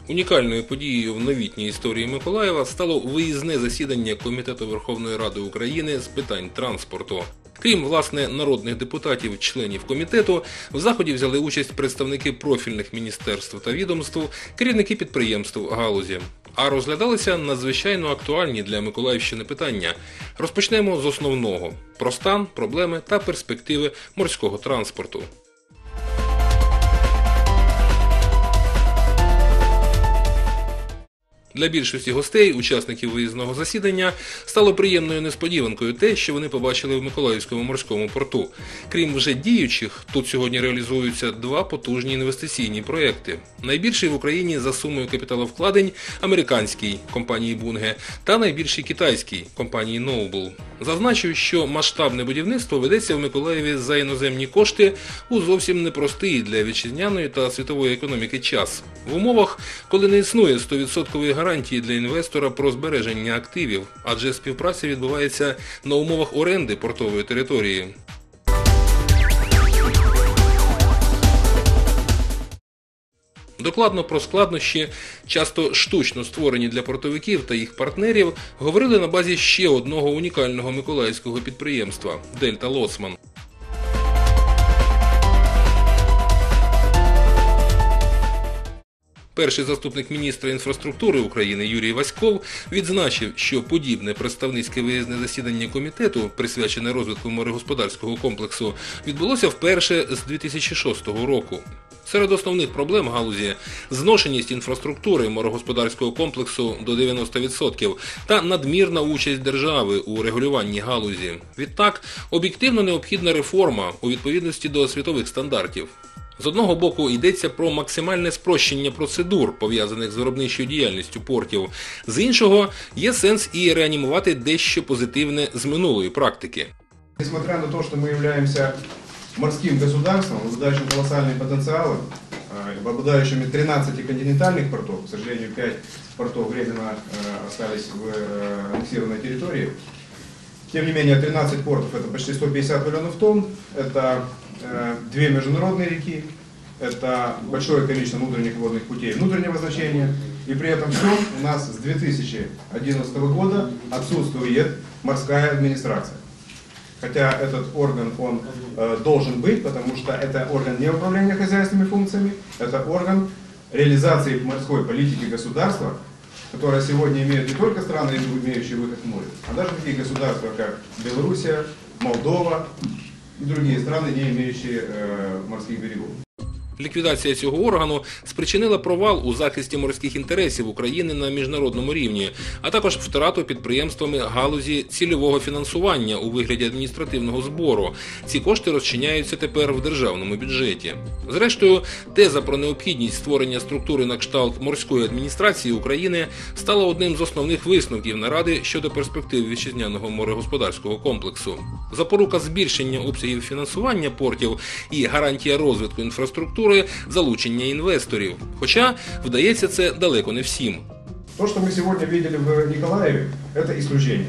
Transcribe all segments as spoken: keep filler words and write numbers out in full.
Унікальною подією в новітній історії Миколаєва стало виїзне засідання Комітету Верховної Ради України з питань транспорту. Крім, власне, народних депутатів, членів комітету, в заході взяли участь представники профільних міністерств та відомств, керівники підприємств галузі. А розглядалися надзвичайно актуальні для Миколаївщини питання. Розпочнемо з основного – про стан, проблеми та перспективи морського транспорту. Для більшості гостей, учасників виїзного засідання, стало приємною несподіванкою те, що вони побачили в Миколаївському морському порту. Крім вже діючих, тут сьогодні реалізуються два потужні інвестиційні проєкти. Найбільший в Україні за сумою капіталовкладень – американський – компанії Bunge, та найбільший китайський – компанії Noble. Зазначу, що масштабне будівництво ведеться в Миколаєві за іноземні кошти у зовсім непростий для вітчизняної та світової економіки час. В умовах, коли не існує сто відсотків гарантії для інвестора про збереження активів, адже співпраця відбувається на умовах оренди портової території. Докладно про складнощі, часто штучно створені для портовиків та їх партнерів, говорили на базі ще одного унікального миколаївського підприємства – Дельта Лоцман. Перший заступник міністра інфраструктури України Юрій Васьков відзначив, що подібне представницьке виїзне засідання комітету, присвячене розвитку морегосподарського комплексу, відбулося вперше з дві тисячі шостого року. Серед основних проблем галузі – зношеність інфраструктури морегосподарського комплексу до дев'яноста відсотків та надмірна участь держави у регулюванні галузі. Відтак, об'єктивно необхідна реформа у відповідності до світових стандартів. З одного боку, йдеться про максимальне спрощення процедур, пов'язаних з виробничою діяльністю портів. З іншого, є сенс і реанімувати дещо позитивне з минулої практики. Несмотря на то, что мы являемся морским государством, обладающим колоссальным потенциалом, обладающими тринадцатью континентальных портов, к сожалению, пять портов временно остались в аннексированной территории. Тем не менее, тринадцать портов – это почти сто пятьдесят миллионов тонн, это две международные реки, это большое количество внутренних водных путей внутреннего значения. И при этом все у нас с две тысячи одиннадцатого года отсутствует морская администрация. Хотя этот орган, он э, должен быть, потому что это орган не управления хозяйственными функциями, это орган реализации морской политики государства, которая сегодня имеют не только страны, имеющие выход в море, а даже такие государства, как Белоруссия, Молдова и другие страны, не имеющие э, морских берегов. Ліквідація цього органу спричинила провал у захисті морських інтересів України на міжнародному рівні, а також втрату підприємствами галузі цільового фінансування у вигляді адміністративного збору. Ці кошти розчиняються тепер в державному бюджеті. Зрештою, теза про необхідність створення структури на кшталт морської адміністрації України стала одним з основних висновків наради щодо перспектив вітчизняного морегосподарського комплексу. Запорука збільшення обсягів фінансування портів і гарантія розвитку інфраструктури – залучення інвесторів. Хоча, вдається це далеко не всім. То, что мы сегодня видели в Николаеве, это исключение.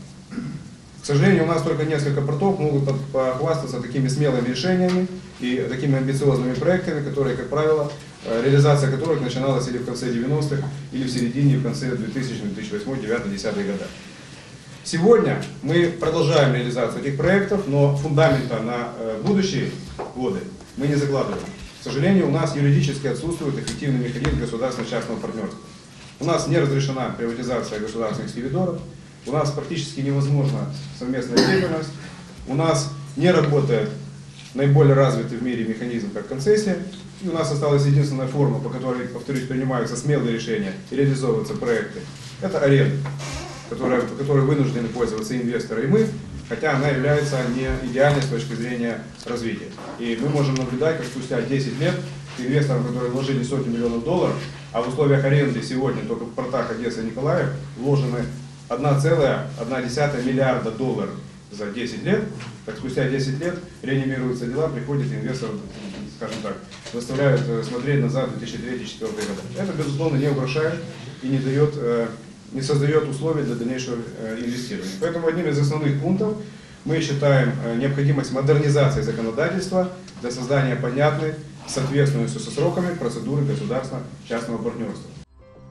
К сожалению, у нас только несколько портов могут похвастаться такими смелыми решениями и такими амбициозными проектами, которые, как правило, реализация которых начиналась или в конце девяностых, или в середине, и в конце двухтысячных, две тысячи восьмого, две тысячи девятого, две тысячи десятого годов. Сегодня мы продолжаем реализацию этих проектов, но фундамента на будущие годы мы не закладываем. К сожалению, у нас юридически отсутствует эффективный механизм государственно-частного партнерства. У нас не разрешена приватизация государственных сервиторов, у нас практически невозможна совместная деятельность, у нас не работает наиболее развитый в мире механизм, как концессия, и у нас осталась единственная форма, по которой, повторюсь, принимаются смелые решения и реализовываются проекты. Это аренда, которой, которой вынуждены пользоваться инвесторы и мы, хотя она является не идеальной с точки зрения развития. И мы можем наблюдать, как спустя десять лет инвесторам, которые вложили сотни миллионов долларов, а в условиях аренды сегодня только в портах Одессы и Николаев вложены одна целая одна десятая миллиарда долларов за десять лет, так спустя десять лет реанимируются дела, приходит инвестор, скажем так, заставляют смотреть назад в две тысячи третий — две тысячи четвёртый года. Это, безусловно, не угрожает и не дает, не создает условий для дальнейшего инвестирования. Поэтому одним из основных пунктов мы считаем необходимость модернизации законодательства для создания понятной, соответствующей со сроками процедуры государственно-частного партнерства.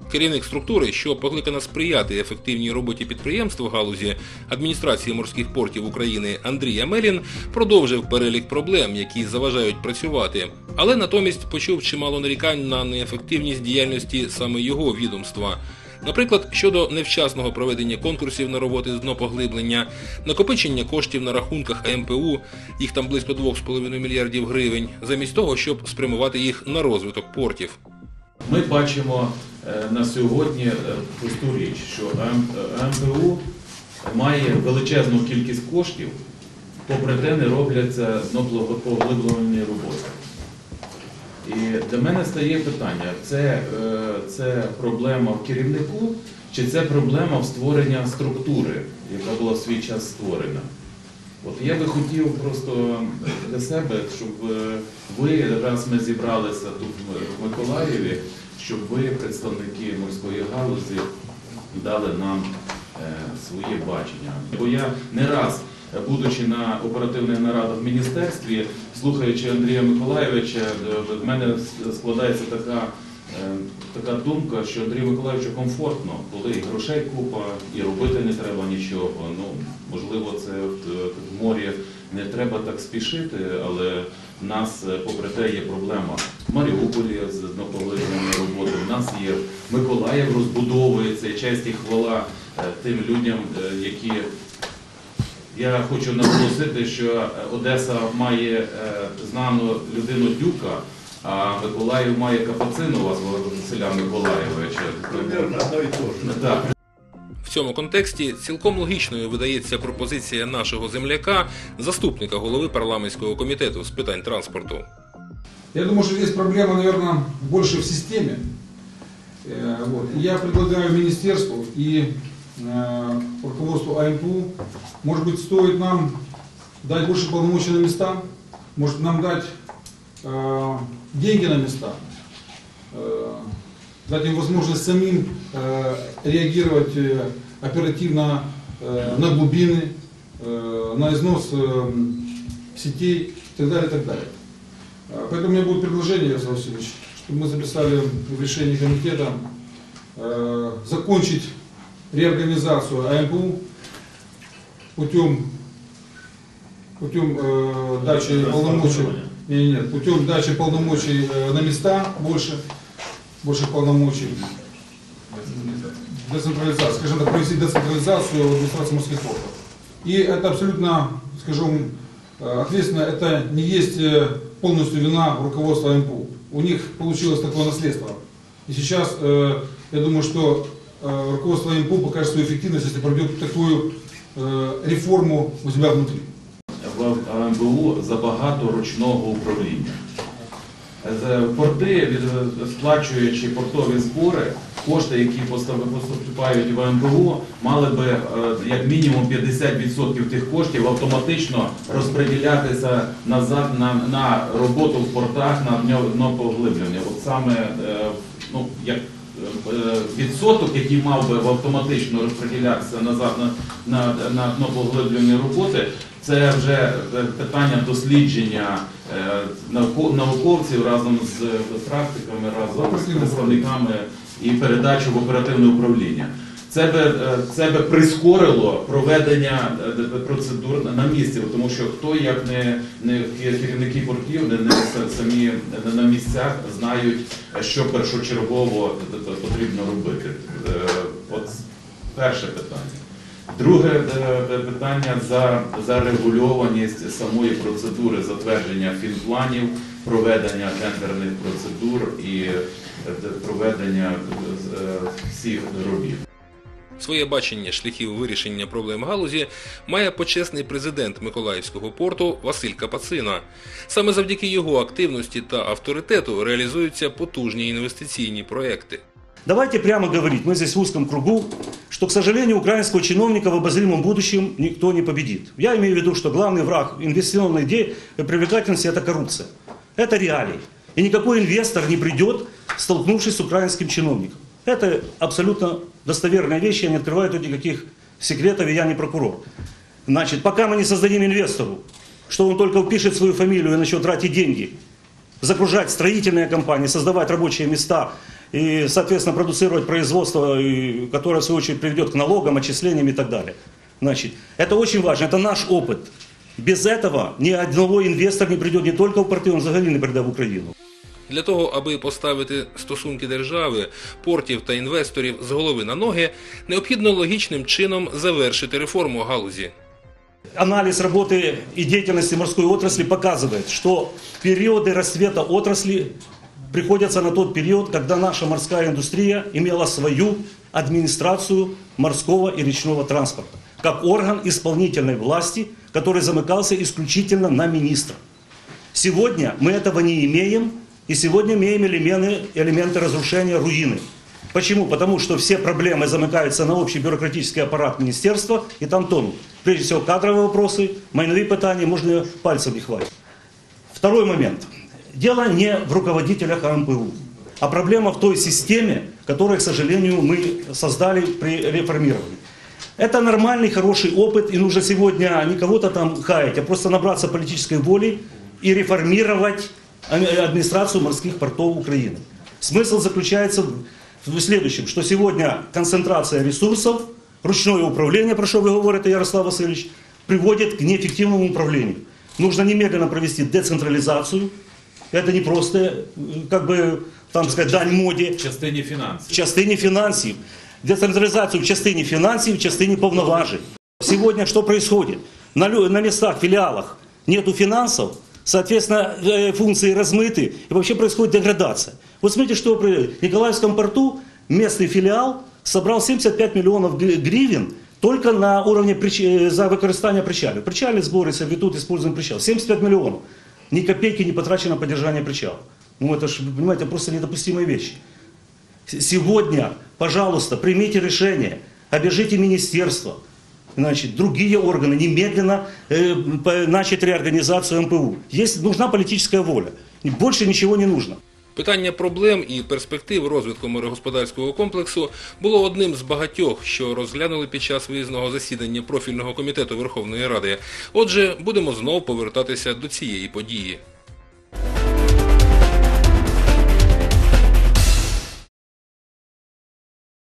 Керівник структури, що покликана сприяти ефективній роботі підприємств в галузі адміністрації морських портів України Андрій Амелін, продовжив перелік проблем, які заважають працювати. Але натомість почув чимало нарікань на неефективність діяльності саме його відомства. Наприклад, щодо невчасного проведення конкурсів на роботи з днопоглиблення, накопичення коштів на рахунках А Ем Пе У, їх там близько двох з половиною мільярдів гривень, замість того, щоб спрямувати їх на розвиток портів. Ми бачимо на сьогодні просту річ, що А Ем Пе У має величезну кількість коштів, попри те не робляться днопоглиблювальні роботи. І для мене стає питання, це, це проблема в керівнику, чи це проблема в створенні структури, яка була в свій час створена. От я би хотів просто для себе, щоб ви, раз ми зібралися тут в Миколаєві, щоб ви, представники морської галузі, дали нам своє бачення. Бо я не раз, будучи на оперативних нарадах в міністерстві, слухаючи Андрія Миколайовича, в мене складається така, така думка, що Андрію Миколайовичу комфортно, коли і грошей купа, і робити не треба нічого. Ну, можливо, це в морі не треба так спішити, але в нас, попри те, є проблема в Маріуполі з днопоглиблювальною роботою, в нас є Миколаїв розбудовується, і честь і хвала тим людям, які... Я хочу наголосити, що Одеса має знану людину Дюка, а Миколаїв має Капацинова, Василя Миколайовича. Примерно одно і те ж. В цьому контексті цілком логічною видається пропозиція нашого земляка, заступника голови парламентського комітету з питань транспорту. Я думаю, что здесь проблема, наверное, больше в системе. Вот. Я предлагаю министерству и руководству А Ем Пе У, может быть, стоит нам дать больше полномочий на места, может нам дать э, деньги на места, э, дать им возможность самим э, реагировать э, оперативно э, на глубины, э, на износ э, сетей и так далее, и так далее. Поэтому у меня будет предложение, Ярослав Васильевич, чтобы мы записали в решении комитета э, закончить реорганизацию А Ем Пе У путем, путем э, дачи полномочий, нет, нет, путем дачи полномочий э, на места больше, больше полномочий, децентрализация, скажем так, провести децентрализацию в администрации морских портов. И это абсолютно, скажем, ответственно, это не есть полностью вина руководства А Ем Пе У. У них получилось такое наследство. И сейчас, э, я думаю, что руководство А Ем Пе У покажет свою эффективность, если проведет такую э, реформу у себя внутри. В А Ем Пе У забагато ручного управління. Порти, сплачуючи портові збори, кошти, які поступають в А Ем Пе У, мали би як мінімум п'ятдесят відсотків тих коштів автоматично розподілятися назад на, на роботу в портах, на днопоглиблення. От саме, ну, як відсоток, який мав би автоматично розподілятися назад на, на, на днопоглиблювані роботи, це вже питання дослідження науковців разом з практиками, разом з представниками і передачу в оперативне управління. Це би, це би прискорило проведення процедур на місці, тому що хто, як не, не керівники портів, не, не самі не на місцях знають, що першочергово потрібно робити. От перше питання. Друге питання за зарегульованість самої процедури затвердження фінпланів, проведення тендерних процедур і проведення всіх робіт. Своє бачення шляхів вирішення проблем галузі має почесний президент Миколаївського порту Василь Капацина. Саме завдяки його активності та авторитету реалізуються потужні інвестиційні проекти. Давайте прямо говорить, мы здесь в узком кругу, что, к сожалению, украинского чиновника в обозримом будущем никто не победит. Я имею в виду, что главный враг инвестиционной идеи и привлекательности – это коррупция. Это реалии. И никакой инвестор не придет, столкнувшись с украинским чиновником. Это абсолютно достоверная вещь, я не открываю тут никаких секретов, и я не прокурор. Значит, пока мы не создадим инвестору, что он только впишет свою фамилию и начнет тратить деньги, загружать строительные компании, создавать рабочие места и, соответственно, продуцировать производство, и, которое, в свою очередь, приведет к налогам, отчислениям и так далее. Значит, это очень важно, это наш опыт. Без этого ни одного инвестора не придет не только в порти, он взагалі не прийде в Україну. Для того, аби поставити стосунки держави, портів та інвесторів з голови на ноги, необхідно логічним чином завершити реформу галузі. Анализ работы и деятельности морской отрасли показывает, что периоды расцвета отрасли приходятся на тот период, когда наша морская индустрия имела свою администрацию морского и речного транспорта, как орган исполнительной власти, который замыкался исключительно на министра. Сегодня мы этого не имеем, и сегодня имеем элементы, элементы разрушения, руины. Почему? Потому что все проблемы замыкаются на общий бюрократический аппарат министерства и там тонут. Прежде всего кадровые вопросы, майновые питания, можно пальцем не хватить. Второй момент. Дело не в руководителях АМПУ, а проблема в той системе, которую, к сожалению, мы создали при реформировании. Это нормальный, хороший опыт, и нужно сегодня не кого-то там хаять, а просто набраться политической воли и реформировать администрацию морских портов Украины. Смысл заключается в следующем, что сегодня концентрация ресурсов, ручное управление, про что вы говорите, Ярослав Васильевич, приводит к неэффективному управлению. Нужно немедленно провести децентрализацию. Это не просто, как бы, там сказать, дань моде. В частині фінансів. В частині фінансів. Децентрализацию в частине финансов, в частине полноважий. Сегодня что происходит? На, на местах, филиалах нету финансов, соответственно, функции размыты, и вообще происходит деградация. Вот смотрите, что в Николаевском порту местный филиал собрал семьдесят пять миллионов гривен только на уровне прич... за використання причалів. Причали, сборы, сервитут, используем причал. семьдесят пять миллионов. Ни копейки не потрачено на поддержание причала. Ну это же, понимаете, просто недопустимые вещи. Сегодня, пожалуйста, примите решение, обяжите министерство, значит, другие органы, немедленно э, начать реорганизацию МПУ. Есть, нужна политическая воля. Больше ничего не нужно. Питання проблем і перспектив розвитку морегосподарського комплексу було одним з багатьох, що розглянули під час виїзного засідання профільного комітету Верховної Ради. Отже, будемо знов повертатися до цієї події.